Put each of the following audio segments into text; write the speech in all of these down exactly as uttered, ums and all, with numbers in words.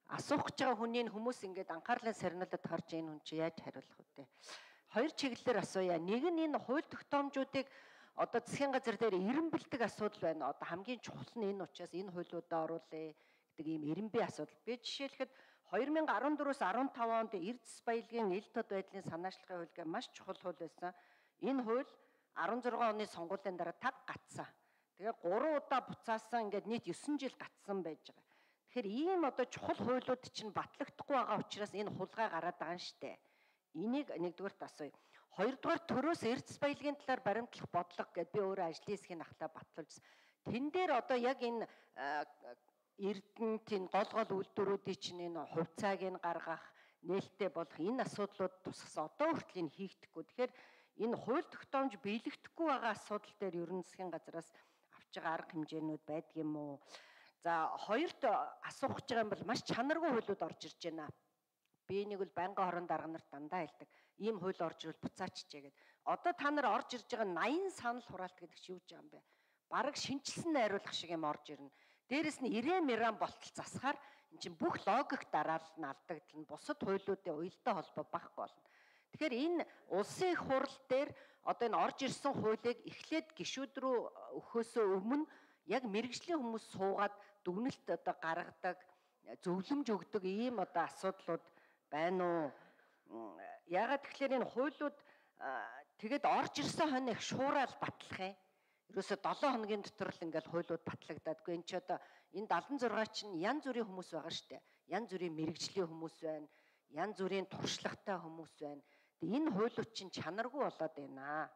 асуух гэж байгаа хүний хүмүүс ингээд анхаарлаа сарниулаад харж энэ хүн чи яаж хариулах вэ? Хоёр чиглэлээр асууя. Нэг нь энэ хууль тогтоомжуудыг одоо засгийн газар дээр эренбэлдэг асуудал байна. Одоо хамгийн чухал нь энэ учраас энэ хуулиудаа оруулъя гэдэг ийм эренбий асуудал. Би жишээлхэд хоёр мянга арван дөрвөөс арван таван онд Эрдэс баялагын ил тод байдлын санаачлагын хууль гэх маш чухал хууль байсан. Энэ хууль арван зургаан оны сонгуулийн дараа таг гацсан. Тэгээ гурван удаа буцаасан ингээд нийт есөн жил гацсан байж байгаа. Тэгэхээр ийм одоо чухал хуулиуд чинь батлагдахгүй байгаа учраас энэ хулгай гараад байгаа юм штэ. Энийг нэгдүгээрт асууя. Хоёрдугаар төрөөс Эрдэс баялагын талаар баримтлах бодлого гэдээ би өөрөө ажлын хэсгийн ахлаа батлуулсан. Тэн дээр одоо яг энэ Эрдэнэтийн гол гол үйлдвэрүүдийн чинь энэ хувьцааг нь гаргах, нээлттэй болох энэ асуудлууд тусгасан. Одоо хүртэл энэ хийгдэхгүй. Тэгэхээр энэ хууль тогтоомж биелэгдэхгүй байгаа асуудал дээр ерөн засгийн газраас авч байгаа арга хэмжээнүүд байдаг юм уу? За хоёрт асуух гэж байгаа юм бол маш чанаргүй хуулиуд орж ирж байна. Би энийг бол байнгын хорон дарга нарт дандаа хэлдэг. Ийм хууль орж ирвэл буцааччээ гэдэг. Одоо та нар орж ирж байгаа ноён санал хураалт гэдэг чи юу гэж юм бэ? Бараг шинжилсэн найруулах шиг юм орж ирнэ. Дээрэс нь ирээн миран болтол засахаар эн чинь бүх логик дараал нь алдагдана. Бусад хуулиудын уялдаа холбоо багхгүй болно. Тэгэхээр энэ улсын их хурл дээр одоо энэ орж ирсэн хуулийг эхлээд гишүүд рүү өгөхөөсөө өмнө яг мэрэгжлийн хүмүүс суугаад дүгнэлт одоо гаргадаг, зөвлөмж өгдөг ийм одоо асуудлууд байна уу? Яагаад тэгэхээр энэ хуулиуд тэгэд орж ирсэн хоног их шуурал батлах юм. Ерөөсө долоо хоногийн дотор л ингээл хуулиуд батлагдаадгүй. Энд ч одоо энэ дадлан зургаа чинь янз бүрийн хүмүүс байгаа штэ. Янз бүрийн мэрэгжлийн хүмүүс байна. Янз бүрийн туршлагатай хүмүүс байна. Тэгээ энэ хуулиуд чинь чанаргүй болоод байна.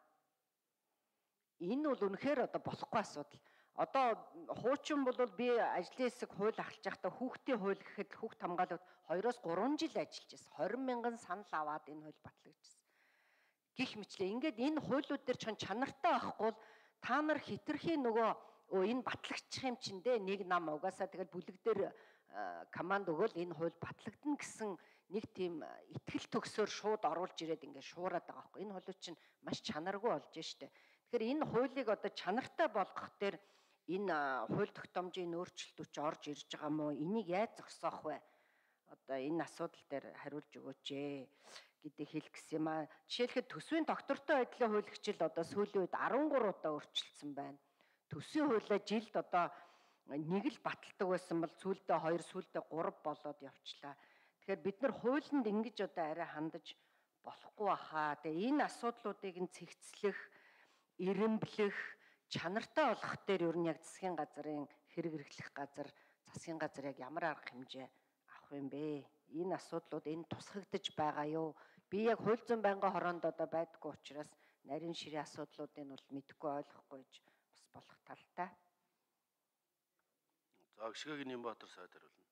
Энэ бол үнэхээр одоо болохгүй асуудал. Одоо хуучин бол би ажлын хэсэг хууль ахалж байхдаа хүүхдийн хууль гэхэд хүүхд хамгаалалт хоёроос гурван жил ажиллаж байсан. двадцать мянган санал аваад энэ хууль батлагдчихсан. Гэх мэтлээ. Ингээд энэ хуулиуд дээр ч чанартай байхгүй бол та нар хитрхийн нөгөө энэ батлагчих юм чин дээ нэг нам угаасаа тэгэл бүлэг дээр команд өгөөл энэ хууль батлагдана гэсэн нэг тийм итгэл төгсөөр шууд оруулж ирээд ингээд шуураад байгаа байхгүй. Энэ хуулиуд чинь маш чанаргүй болж штэ. Тэгэхээр энэ хуулийг одоо чанартай болгох дээр энэ хууль тогтоомжийн өөрчлөлтүүд орж ирж байгаа мó энийг яаж зогсоох вэ? Одоо энэ асуудал дээр хариулж өгөөч ээ гэдэг хэлэх гэсэн юм аа. Жишээлхэд төсвийн доктортой байдлын хууль хичээл одоо сүүлийн үед арван гурван удаа өөрчилсөн байна. Төсвийн хуулиа жилд одоо нэг л баталдаг байсан бол сүүлдээ хоёр сүүлдээ гурав болоод явчлаа. Тэгэхээр бид нар хуулинд ингэж одоо арай хандаж болохгүй баха. Тэгээ энэ асуудлуудыг нь цэгцлэх, эренблэх, чанартай болгох дээр ер нь яг засгийн газрын хэрэг хэрэглэх газар, засгийн газар яг ямар арга хэмжээ авах юм бэ? Энэ асуудлууд энэ тусгагдж байгаа юу? Би яг хууль зүйн байнгын хороонд одоо байдаггүй учраас нарийн ширээ асуудлуудыг бол мэдэхгүй ойлгохгүй гэж бас болох талтай. За гişгэгийн Нямбатар сайд хариулна.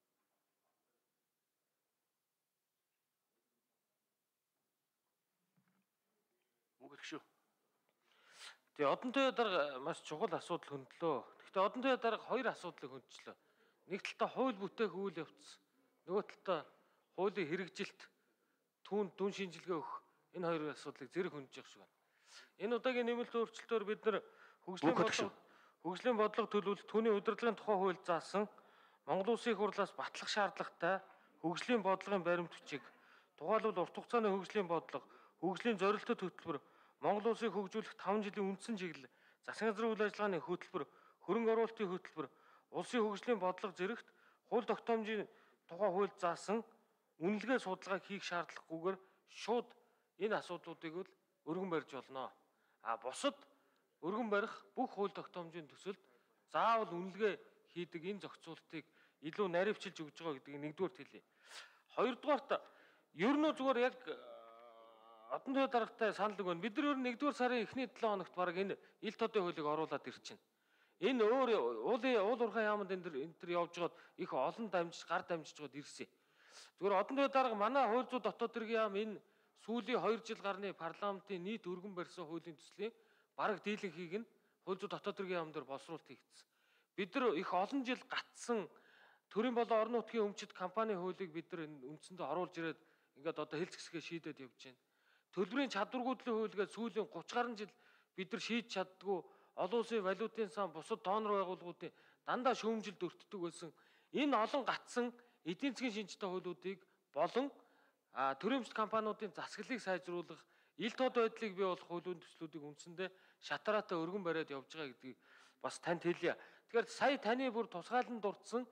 Мөнгө шүү. Тэгээ одон төвийн дарга маш чухал асуудал хөндлөө. Гэхдээ одон төвийн дарга хоёр асуудлыг хөндлөө. Нэг талдаа хууль бүтээх үйл явц, нөгөө талдаа хуулийн хэрэгжилт, түүнд дүн шинжилгээ өгөх энэ хоёр асуудлыг зэрэг хөндөж явах шиг байна. Энэ удаагийн нэмэлт өөрчлөлтөөр бид нар хөгжлийн бодлого хөгжлийн бодлого төлөвлөлт түүний удирдлагын тухай хууль заасан Монгол Улсын их хурлаас батлах шаардлагатай хөгжлийн бодлогын баримт бичиг, тухайлбал урт хугацааны хөгжлийн бодлого, хөгжлийн зорилттой хөтөлбөр, Монгол Улсыг хөгжүүлэх таван жилийн үндсэн чиглэл, засгийн газрын үйл ажиллагааны хөтөлбөр, хөрөнгө оруулалтын хөтөлбөр, улсын хөгжлийн бодлого зэрэгт хууль тогтоомжийн тухай хууль заасан үнэлгээ судалгаа хийх шаардлагагүйгээр шууд энэ асуудлуудыг л өргөн барьж болно. А бусад өргөн барих бүх хууль тогтоомжийн төсөлд заавал үнэлгээ хийдэг энэ зохицуултыг илүү наривчилж өгж байгаа гэдгийг нэгдүгээр хэлье. Хоёрдугаарт ер нь зүгээр яг одон төвийн даргатай санал өгнө. Бид нар ер нь нэгдүгээр сарын эхний долоо хоногт баг энэ ил тодын хуулийг оруулаад ирчихнэ. Энэ өөр уулын уул уурхай яамд энэ төр энэ төр явж байгаад их олон дамжиж гар дамжиж байгаад ирсэн. Зүгээр одон төвийн дарга манай хууль зүйн дотоод хэргийн яам энэ сүүлийн хоёр жил гарны парламентын нийт өргөн барьсан хуулийн төслийн бараг дийлэнхийг нь хууль зүйн дотоод хэргийн яам дээр боловсруулалт хийгдсэн. Бид нар их олон жил гатсан төрийн болон орон нутгийн өмчит компани хуулийг бид нар үндсэндээ оруулж ирээд ингээд одоо хэлц хэсгээ шийдээд явж байна. Төлбөрийн чадваргүйдлийн хууль гэж сүүлийн гуравч гаруй жил бид нар шийдэж чаддгүй олон улсын валютын сан бусад донор байгууллагуудын дандаа шүүмжилд өртдөг байсан. Энэ олон гатсан эдийн засгийн шинжтэй хуулиудыг болон төрийн өмчт компаниудын засаглалыг сайжруулах, ил тод байдлыг бий болох хуулийн төслүүдийг үндсэндээ шатараатай өргөн бариад явж байгаа гэдгийг бас танд хэлье. Тэгэхээр сая таны бүр тусгаалan дурдсан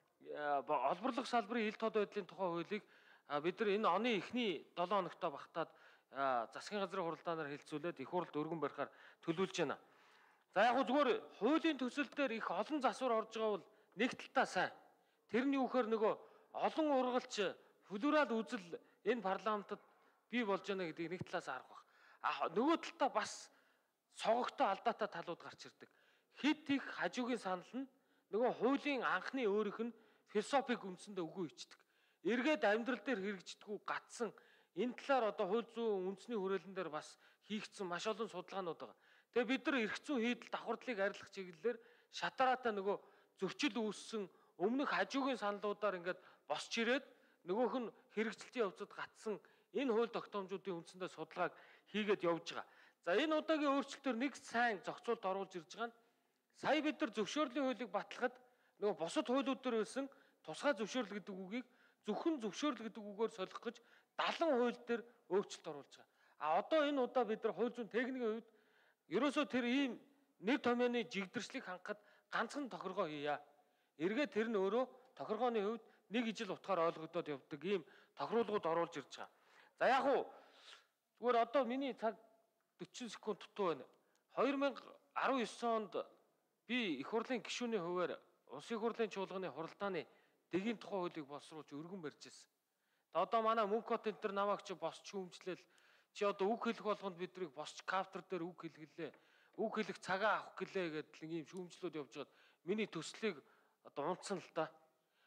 олборлох салбарын ил тод байдлын тухай хуулийг бид нар энэ оны эхний долоо хоногтой багтаад засгийн газрын хуралдаанаар хэлцүүлээд их хурлд өргөн барихаар төлөвлөж байна. За яг гоо зүгээр хуулийн төсөл дээр их олон засвар орж байгаа бол нэг талтаа сайн. Тэр нь юу гэхээр нөгөө олон ургалч федерал үзэл энэ парламентод бий болж байна гэдгийг нэг талаас харах баг. А нөгөө талтаа бас согогтой алдаатай талууд гарч ирдэг. Хит их хажуугийн санал нь нөгөө хуулийн анхны өөрийнх нь философиг үндсэндээ үгүй ичдэг. Эргээд амьдрал дээр хэрэгждэггүй гатсан энэ талаар одоо хууль зүйн үндэсний хүрээлэн дээр бас хийгдсэн маш олон судалгаанууд байгаа. Тэгээ бид нар эрх зүйн хийдэл давхардлыг арилгах чиглэлээр шатараатай нөгөө зөрчил үүссэн өмнөх хажуугийн саналуудаар ингээд босч ирээд нөгөөх нь хэрэгжилтийн явцад гатсан энэ хууль тогтоомжуудын үндсэндээ судалгааг хийгээд явж байгаа. За энэ удаагийн өөрчлөлтөөр нэг сайн зохицуулт оруулж ирж байгаа нь сая бид нар зөвшөөрлийн хуулийг батлахад нөгөө бусад хуулиуд дээр байсан тусгай зөвшөөрөл гэдэг үгийг зөвхөн зөвшөөрөл гэдэг үгээр солих гэж далан хууль дээр өөрчлөлт оруулж байгаа. А одоо энэ удаа бид нар хууль зүйн техникийн хувьд ерөөсөө тэр ийм нэр томьёоны жигдэрчлийг хангахад ганцхан тохиргоо хийя. Эргээд тэр нь өөрөө тохиргооны хувьд нэг ижил утгаар ойлгогдоод явдаг ийм тохируулгууд оруулж ирж байгаа. За яг уу зүгээр одоо миний цаг forty секунд дутуу байна. two thousand nineteen онд би их хурлын гишүүний хувьар улсын хурлын чуулганы хуралдааны дэгийн тухай хуулийг боловсруулж өргөн барьж ирсэн. Одоо манай мөнгө код энэ төр намайг чи босч хүмжлээл чи одоо үг хэлэх болгонд бидрийг босч кафтер дээр үг хэлгэлээ. Үг хэлэх цагаа авах гэлээ гэдэг ийм шүүмжлүүд явж байгаад миний төслийг одоо унтсан л та.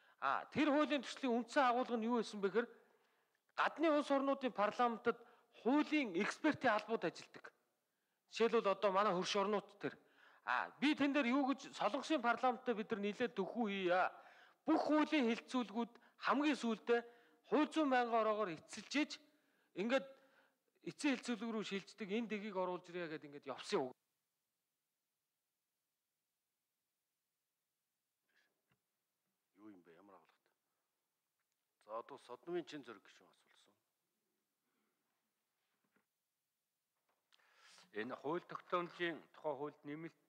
А тэр хуулийн төслийн үндсэн агуулга нь юу байсан бэ гэхээр гадны улс орнуудын парламентод хуулийн экспертийн албууд ажилладаг. Жишээлбэл одоо манай хөрш орнууд төр. А би тэн дээр юу гэж солонгосын парламентад бид нар нэлээд төхүү хийя. Бүх хуулийн хэлцүүлгүүд хамгийн сүүлдээ хууль зүйн байнгын ороогоор эцэлжээж ингээд эцсийн хэлцүүлэг рүү шилждэг энэ дэгийг оруулж ирээ гэдэг ингээд явсан үг. Юу юм бэ? Ямар агуулгатай? За одоо Содмын чин зэрэг гишүүн асуулсан. Энэ хууль тогтоомжийн тухай хуульд нэмэлт